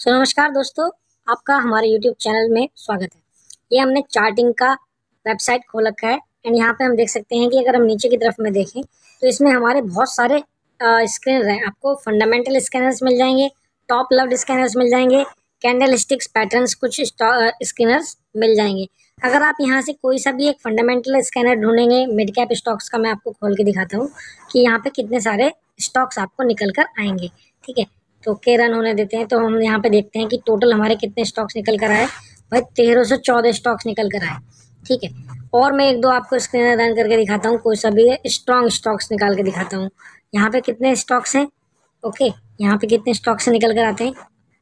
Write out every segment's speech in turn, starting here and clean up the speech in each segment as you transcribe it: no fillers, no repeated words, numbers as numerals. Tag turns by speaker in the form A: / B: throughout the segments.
A: नमस्कार दोस्तों, आपका हमारे YouTube चैनल में स्वागत है। ये हमने चार्टिंग का वेबसाइट खोल रखा है एंड यहाँ पे हम देख सकते हैं कि अगर हम नीचे की तरफ में देखें तो इसमें हमारे बहुत सारे स्कैनर हैं। आपको फंडामेंटल स्कैनर्स मिल जाएंगे, टॉप लेवल स्कैनर्स मिल जाएंगे, कैंडल स्टिक्स पैटर्न्स कुछ स्कैनर्स मिल जाएंगे। अगर आप यहाँ से कोई सा भी एक फंडामेंटल स्कैनर ढूंढेंगे मिड कैप स्टॉक्स का, मैं आपको खोल के दिखाता हूँ कि यहाँ पे कितने सारे स्टॉक्स आपको निकल कर आएंगे। ठीक है, तो के रन होने देते हैं। तो हम यहाँ पे देखते हैं कि टोटल हमारे कितने स्टॉक्स निकल कर आए। भाई 1314 स्टॉक्स निकल कर आए। ठीक है, और मैं एक दो आपको स्क्रीन रन करके दिखाता हूँ, कोई सा भी स्ट्रॉन्ग स्टॉक्स निकाल के दिखाता हूँ। यहाँ पे कितने स्टॉक्स हैं, ओके, यहाँ पे कितने स्टॉक्स निकल कर आते हैं,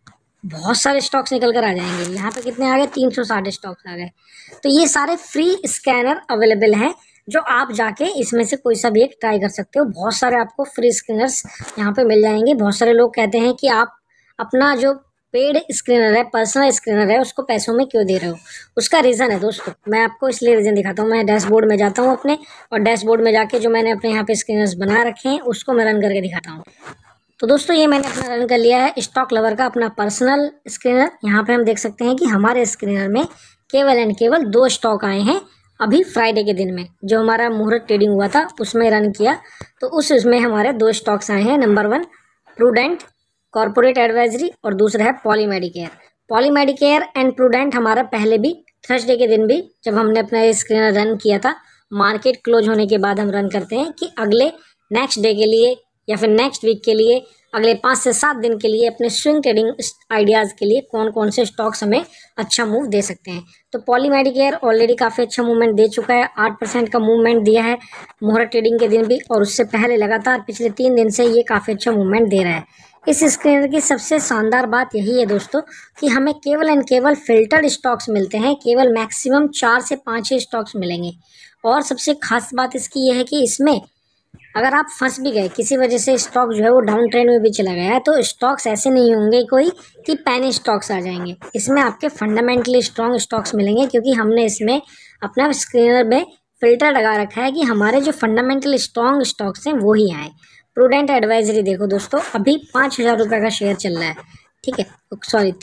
A: बहुत सारे स्टॉक्स निकल कर आ जाएंगे। यहाँ पे कितने आ गए, 360 स्टॉक्स आ गए। तो ये सारे फ्री स्कैनर अवेलेबल हैं जो आप जाके इसमें से कोई सा भी एक ट्राई कर सकते हो। बहुत सारे आपको फ्री स्कैनर्स यहाँ पे मिल जाएंगे। बहुत सारे लोग कहते हैं कि आप अपना जो पेड स्क्रीनर है, पर्सनल स्क्रीनर है, उसको पैसों में क्यों दे रहे हो। उसका रीज़न है दोस्तों, मैं आपको इसलिए रीज़न दिखाता हूँ। मैं डैशबोर्ड में जाता हूँ अपने, और डैशबोर्ड में जाके जो मैंने अपने यहाँ पे स्क्रीनर्स बना रखे हैं उसको मैं रन करके दिखाता हूँ। तो दोस्तों ये मैंने अपना रन कर लिया है स्टॉक लवर का अपना पर्सनल स्क्रीनर। यहाँ पे हम देख सकते हैं कि हमारे स्क्रीनर में केवल एंड केवल 2 स्टॉक आए हैं अभी फ्राइडे के दिन में, जो हमारा मुहूर्त ट्रेडिंग हुआ था उसमें रन किया। तो उसमें हमारे 2 स्टॉक्स आए हैं। नंबर 1 प्रूडेंट कॉर्पोरेट एडवाइजरी और दूसरा है पॉलीमेडिकेयर। पॉलीमेडिकेयर एंड प्रूडेंट हमारा पहले भी थर्सडे के दिन भी जब हमने अपना स्क्रीनर रन किया था, मार्केट क्लोज होने के बाद हम रन करते हैं कि अगले नेक्स्ट डे के लिए या फिर नेक्स्ट वीक के लिए, अगले 5 से 7 दिन के लिए अपने स्विंग ट्रेडिंग आइडियाज़ के लिए कौन कौन से स्टॉक्स हमें अच्छा मूव दे सकते हैं। तो पॉलीमेडिकेयर ऑलरेडी काफ़ी अच्छा मूवमेंट दे चुका है, 8% का मूवमेंट दिया है मुहूर्त ट्रेडिंग के दिन भी, और उससे पहले लगातार पिछले 3 दिन से ये काफ़ी अच्छा मूवमेंट दे रहा है। इस स्क्रीनर की सबसे शानदार बात यही है दोस्तों कि हमें केवल एंड केवल फिल्टर्ड स्टॉक्स मिलते हैं। केवल मैक्सिमम 4 से 5 ही स्टॉक्स मिलेंगे। और सबसे खास बात इसकी यह है कि इसमें अगर आप फंस भी गए किसी वजह से, स्टॉक जो है वो डाउन ट्रेंड में भी चला गया है, तो स्टॉक्स ऐसे नहीं होंगे कोई कि पैनी स्टॉक्स आ जाएंगे। इसमें आपके फंडामेंटली स्ट्रॉन्ग स्टॉक्स मिलेंगे, क्योंकि हमने इसमें अपना स्क्रीनर में फिल्टर लगा रखा है कि हमारे जो फंडामेंटल स्ट्रॉन्ग स्टॉक्स हैं वो ही आए। प्रूडेंट एडवाइजरी देखो दोस्तों, अभी 5,000 रुपये का शेयर चल रहा है। ठीक है, सॉरी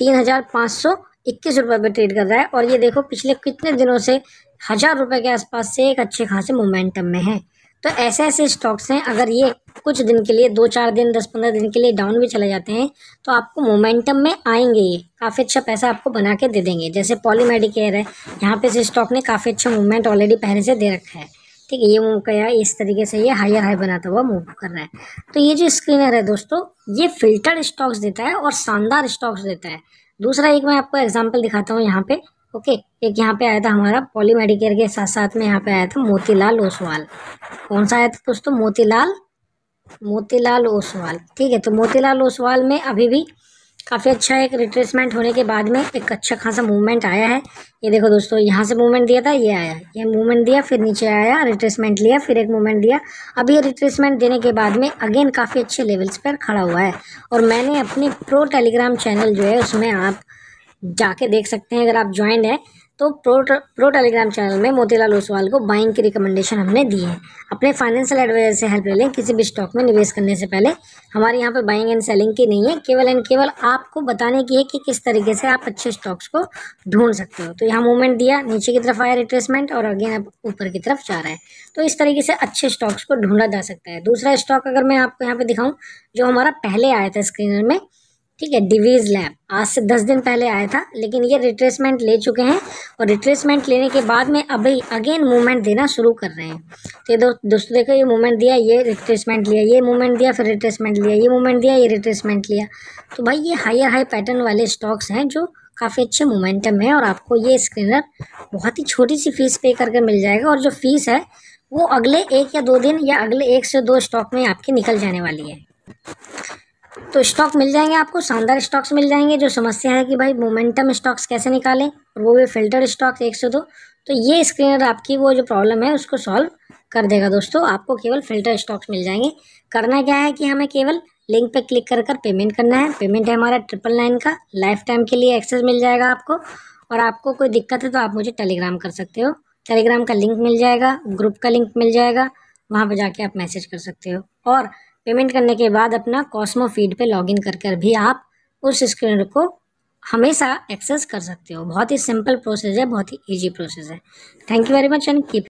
A: 3,521 रुपये पे ट्रेड कर रहा है। और ये देखो पिछले कितने दिनों से 1,000 रुपये के आसपास से एक अच्छे खासे मोमेंटम में है। तो ऐसे ऐसे स्टॉक्स हैं, अगर ये कुछ दिन के लिए 2-4 दिन 10-15 दिन के लिए डाउन भी चले जाते हैं तो आपको मोमेंटम में आएंगे, ये काफ़ी अच्छा पैसा आपको बना के दे देंगे। जैसे पॉलीमेडिकेयर है, यहाँ पे इस स्टॉक ने काफ़ी अच्छा मूवमेंट ऑलरेडी पहले से दे रखा है। ठीक है, ये मूव किया इस तरीके से, ये हायर हाई बनाता हुआ मूव कर रहा है। तो ये जो स्क्रीनर है दोस्तों, ये फिल्टर्ड स्टॉक्स देता है और शानदार स्टॉक्स देता है। दूसरा एक मैं आपको एग्जाम्पल दिखाता हूँ यहाँ पे। ओके, एक यहाँ पे आया था हमारा पॉलीमेडिकेयर के साथ साथ में यहाँ पे आया था मोतीलाल ओसवाल। कौन सा आया था दोस्तों, मोतीलाल ओसवाल। ठीक है, तो मोतीलाल ओसवाल में अभी भी काफ़ी अच्छा एक रिट्रेसमेंट होने के बाद में एक अच्छा खासा मूवमेंट आया है। ये देखो दोस्तों, यहाँ से मूवमेंट दिया था, ये आया, ये मूवमेंट दिया, फिर नीचे आया, रिट्रेसमेंट लिया, फिर एक मूवमेंट दिया। अब ये रिट्रेसमेंट देने के बाद में अगेन काफ़ी अच्छे लेवल्स पर खड़ा हुआ है। और मैंने अपने टेलीग्राम चैनल जो है उसमें आप जाके देख सकते हैं, अगर आप ज्वाइंड है तो प्रो टेलीग्राम चैनल में मोतीलाल ओसवाल को बाइंग की रिकमेंडेशन हमने दी है। अपने फाइनेंशियल एडवाइजर से हेल्प ले लें किसी भी स्टॉक में निवेश करने से पहले। हमारे यहाँ पे बाइंग एंड सेलिंग की नहीं है, केवल एंड केवल आपको बताने की है कि किस तरीके से आप अच्छे स्टॉक्स को ढूंढ सकते हो। तो यहाँ मूवमेंट दिया, नीचे की तरफ आया रिट्रेसमेंट, और अगेन अब ऊपर की तरफ जा रहा है। तो इस तरीके से अच्छे स्टॉक्स को ढूंढा जा सकता है। दूसरा स्टॉक अगर मैं आपको यहाँ पे दिखाऊँ, जो हमारा पहले आया था स्क्रीनर में, ठीक है, डिवीज लैब, आज से 10 दिन पहले आया था, लेकिन ये रिट्रेसमेंट ले चुके हैं। और रिट्रेसमेंट लेने के बाद में अभी अगेन मूवमेंट देना शुरू कर रहे हैं। तो दोस्तों देखो, ये मूवमेंट दिया, ये रिट्रेसमेंट लिया, ये मूवमेंट दिया, फिर रिट्रेसमेंट लिया, ये मूवमेंट दिया, ये रिट्रेसमेंट लिया। तो भाई ये हायर हाई पैटर्न वाले स्टॉक्स हैं जो काफ़ी अच्छे मोमेंटम है, और आपको ये स्क्रीनर बहुत ही छोटी सी फीस पे करके मिल जाएगा। और जो फीस है वो अगले 1 या 2 दिन या अगले 1 से 2 स्टॉक में आपकी निकल जाने वाली है। तो स्टॉक मिल जाएंगे आपको, शानदार स्टॉक्स मिल जाएंगे। जो समस्या है कि भाई मोमेंटम स्टॉक्स कैसे निकालें, और वो भी फिल्टर्ड स्टॉक्स 102, तो ये स्क्रीनर आपकी वो जो प्रॉब्लम है उसको सॉल्व कर देगा दोस्तों। आपको केवल फिल्टर स्टॉक्स मिल जाएंगे। करना क्या है कि हमें केवल लिंक पे क्लिक कर पेमेंट करना है। पेमेंट है हमारा 999 का, लाइफ टाइम के लिए एक्सेस मिल जाएगा आपको। और आपको कोई दिक्कत है तो आप मुझे टेलीग्राम कर सकते हो, टेलीग्राम का लिंक मिल जाएगा, ग्रुप का लिंक मिल जाएगा, वहाँ पर जाके आप मैसेज कर सकते हो। और पेमेंट करने के बाद अपना कॉस्मो फीड पे लॉगिन कर भी आप उस स्क्रीनर को हमेशा एक्सेस कर सकते हो। बहुत ही सिंपल प्रोसेस है, बहुत ही ईजी प्रोसेस है। Thank you very much and keep